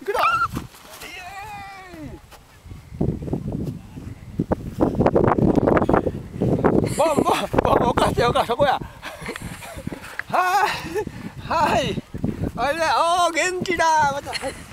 くぞ。ボンボンボン、おかしてよか、そこや。はいはい、あれだ、おお元気だ、また。はい。